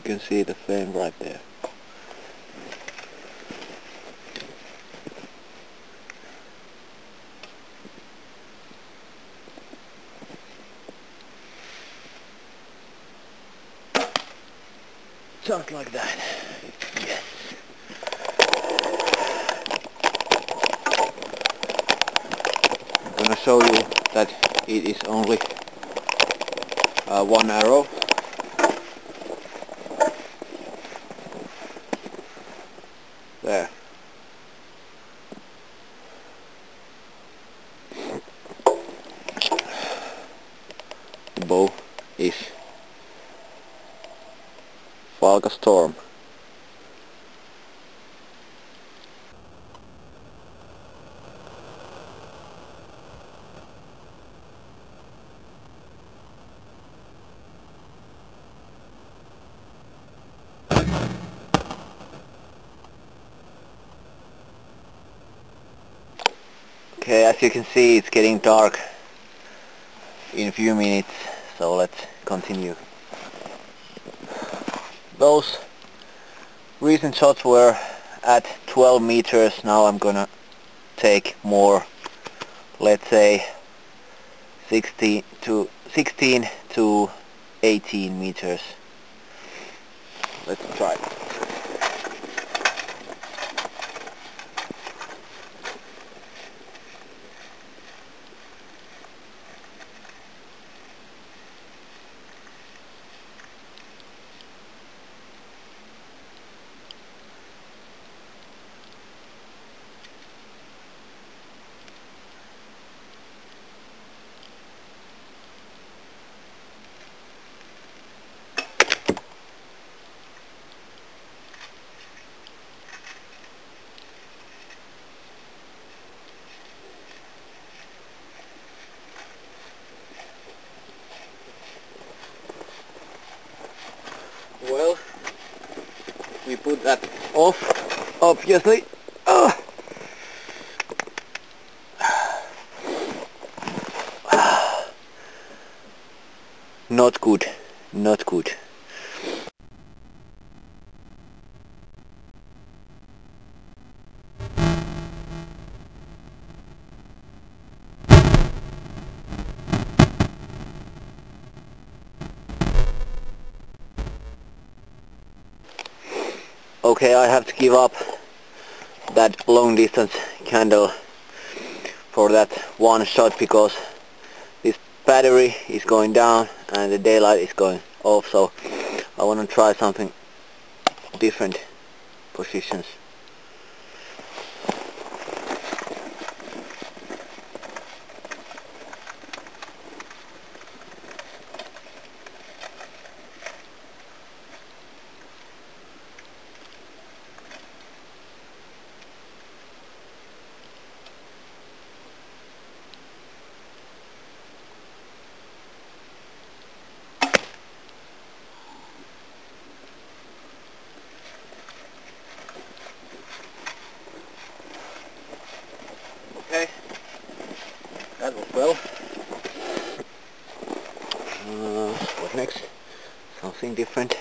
can see the flame right there. Just like that. Yes. I'm gonna show you that it is only one arrow. There. The bow is Strom. Okay, as you can see, it's getting dark in a few minutes, so let's continue. Those recent shots were at 12 meters. Now I'm gonna take more, let's say 16 to 18 meters. Let's try. Well, we put that off, obviously. Not good, not good. Okay, I have to give up that long distance candle for that one shot because this battery is going down and the daylight is going off, so I want to try something different positions. Okay, that was well. What next? Something different.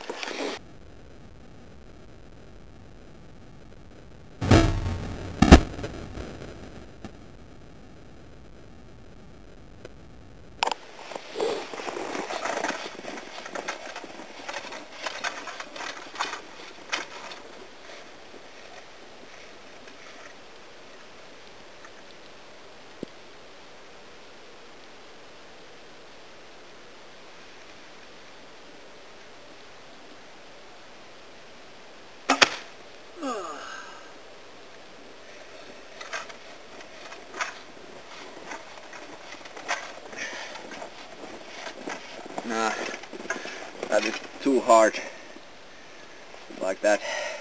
Nah, that is too hard, like that,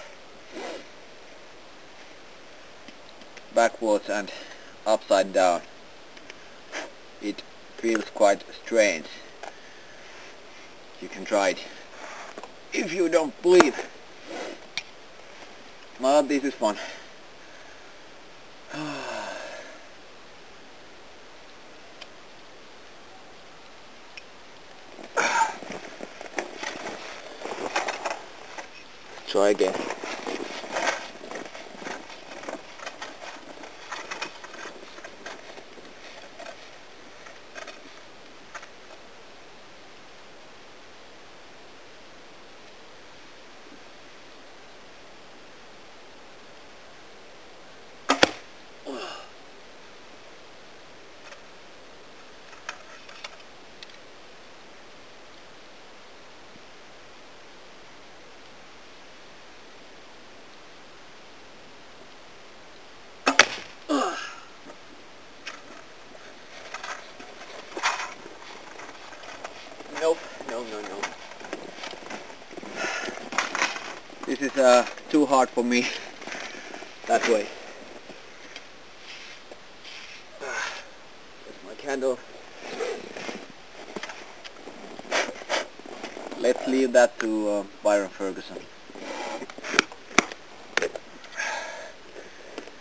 backwards and upside down. It feels quite strange. You can try it if you don't believe. Well, this is fun. try again. Nope, no. This is too hard for me that way. There's my candle. Let's leave that to Byron Ferguson.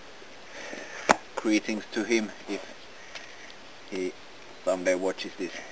Greetings to him if he someday watches this.